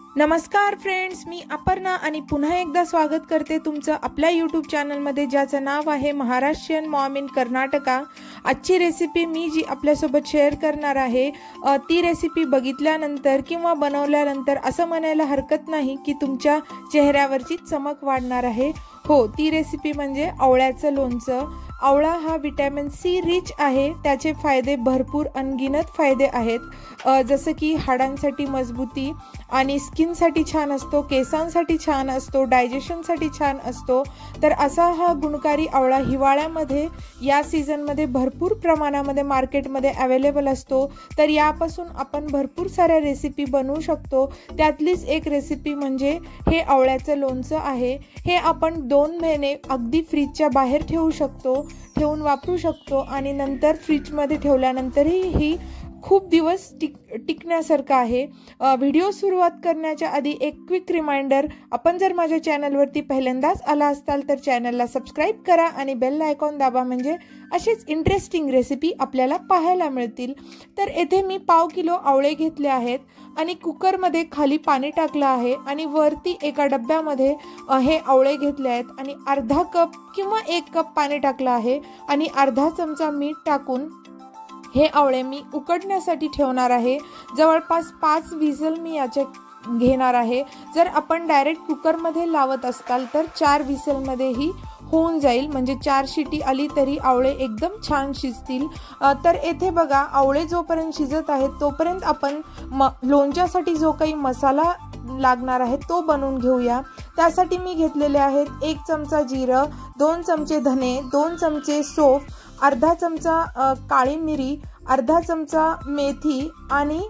नमस्कार फ्रेंड्स, मी अपर्णा आणि पुन्हा एकदा स्वागत करते तुमचं आपल्या यूट्यूब चॅनलमध्ये, ज्याचं नाव आहे महाराष्ट्रीयन मॉम इन कर्नाटका। आजची रेसिपी मी जी आपल्यासोबत शेअर करणार आहे ती रेसिपी बघितल्यानंतर किंवा बनवल्यानंतर असं म्हणायला हरकत नाही की तुमच्या चेहऱ्यावरची चमक वाढणार आहे। हो, ती रेसिपी म्हणजे आवळ्याचं लोणचं। आवळा हा विटॅमिन सी रिच आहे। त्याचे फायदे भरपूर अनगिनत फायदे आहेत, जसं की हाडांसाठी मजबूती आणि स्किनसाठी छान असतो, केसांसाठी छान असतो, डायजेशनसाठी छान असतो। तर असा हा गुणकारी आवळा हिवाळ्यामध्ये या सीझनमध्ये भरपूर प्रमाणामध्ये मार्केटमध्ये अवेलेबल असतो। तर यापासून आपण भरपूर साऱ्या रेसिपी बनवू शकतो। त्यातलीच एक रेसिपी म्हणजे हे आवळ्याचं लोणचं आहे। हे आपण 2 महिने अगदी फ्रीजच्या बाहेर ठेवू शकतो, ठेवून वापरू शकतो आणि नंतर फ्रीजमध्ये ठेवल्यानंतरही ही खूप दिवस टिकण्यासारखं आहे। व्हिडिओ सुरुवात करण्याच्या आधी एक क्विक रिमाइंडर, आपण जर माझ्या चॅनलवरती पहिल्यांदाच आला असाल तर चॅनलला सबस्क्राईब करा आणि बेल आयकॉन दाबा, म्हणजे अशीच इंटरेस्टिंग रेसिपी आपल्याला पाहायला मिळतील। तर येथे मी 1/2 किलो आवळे घेतले आहेत आणि कुकरमध्ये खाली पाणी टाकलं आहे आणि वरती एका डब्यामध्ये हे आवळे घेतले आहेत आणि अर्धा कप किंवा 1 कप पाणी टाकलं आहे आणि अर्धा चमचा मीठ टाकून हे आवळे मी उकडण्यासाठी ठेवणार आहे। जवळपास 5 विसल मी याचे घेणार आहे। जर आपण डायरेक्ट कुकरमध्ये लावत असाल तर 4 विसलमध्येही होऊन जाईल, म्हणजे 4 शिटी आली तरी आवळे एकदम छान शिजतील। तर येथे बघा, आवळे जोपर्यंत शिजत आहेत तोपर्यंत आपण लोणच्यासाठी जो काही मसाला लागणार आहे तो बनवून घेऊया। त्यासाठी मी घेतलेले आहेत 1 चमचा जिरं, 2 चमचे धने, 2 चमचे सौंफ, अर्धा चमचा काळी मिरी, अर्धा चमचा मेथी आणि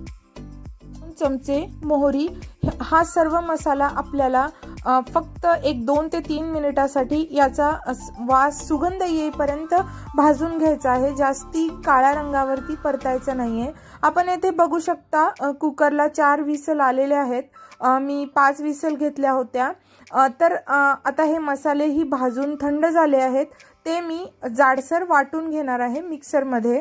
2 चमचे मोहरी। हा सर्व मसाला आपल्याला फक्त 2 ते 3 मिनिटासाठी याचा वास सुगंध येईपर्यंत भाजून घ्यायचा आहे। जास्ती काळ्या रंगावरती परतायचं नाहीये। आपण येथे बघू शकता कुकरला 4 विसल आलेले आहेत, मी 5 विसल घेतल्या होत्या। तर आता हे मसाले ही भाजून थंड झाले आहेत, ते मी जाडसर वाटून घेणार आहे मिक्सरमध्ये।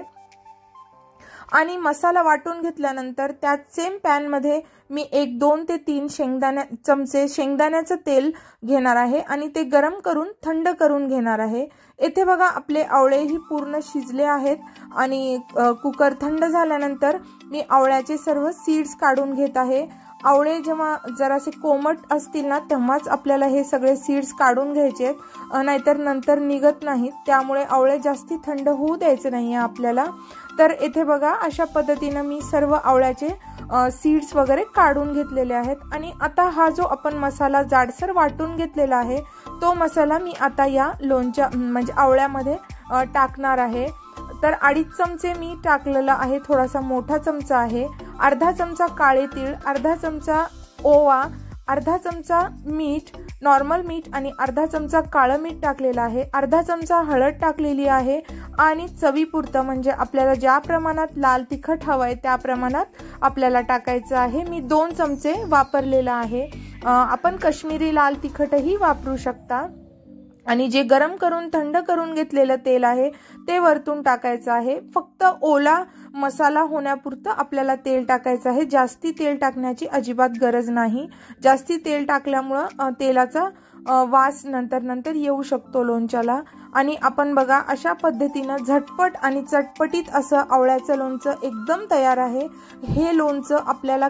आणि मसाला वाटून घेतल्यानंतर त्याच सेम पॅन मध्ये मी 2 ते 3 चमचे शेंगदाण्याचं तेल घेणार आहे आणि ते गरम करून थंड करून घेणार आहे। येथे बघा, आपले आवळे ही पूर्ण शिजले आहेत आणि कुकर थंड झाल्यानंतर मी आवळ्याचे सर्व सीड्स काढून घेत आहे। आवळे जेव्हा जरासे कोमट असतील ना तेव्हाच आपल्याला हे सगळे सीड्स काढून घ्यायचे, नाहीतर नंतर निघत नाहीत। त्यामुळे आवळे जास्ती थंड होऊ द्यायचे नाही आपल्याला। तर येथे बघा, अशा पद्धतीने मी सर्व आवळ्याचे सीड्स वगैरे काढून घेतलेले आहेत आणि आता हा जो आपण मसाला जाडसर वाटून घेतलेला आहे तो मसाला मी आता या लोणच्या म्हणजे आवळ्यामध्ये टाकणार आहे। तर 2.5 चमचे मी टाकलेला आहे, थोडासा मोठा चमचा आहे। अर्धा चमचा काळे तीळ, अर्धा चमचा ओवा, अर्धा चमचा मीठ, नॉर्मल मीठ आणि अर्धा चमचा काळं मीठ टाकलेलं आहे। अर्धा चमचा हळद टाकलेली आहे आणि चवीपुरतं, म्हणजे आपल्याला ज्या प्रमाणात लाल तिखट हवंय त्या प्रमाणात आपल्याला टाकायचं आहे। मी 2 चमचे वापरलेला आहे, आपण काश्मीरी लाल तिखटही वापरू शकता। आणि जे गरम करून थंड करून घेतलेलं तेल आहे ते वरतून टाकायचं आहे। फक्त ओला मसाला होण्यापुरतं आपल्याला तेल टाकायचं आहे, जास्ती तेल टाकण्याची अजिबात गरज नाही। जास्ती तेल टाकल्यामुळं तेलाचा वास नंतर येऊ शकतो लोणच्याला। आणि आपण बघा, अशा पद्धतीनं झटपट आणि चटपटीत असं आवळ्याचं लोणचं एकदम तयार आहे। हे लोणचं आपल्याला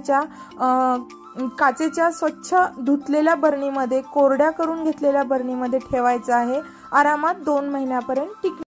काचेच्या स्वच्छ धुतलेल्या बरणीमध्ये, कोरड्या करून घेतलेल्या बरणीमध्ये ठेवायचं आहे। आरामात 2 महिन्यापर्यंत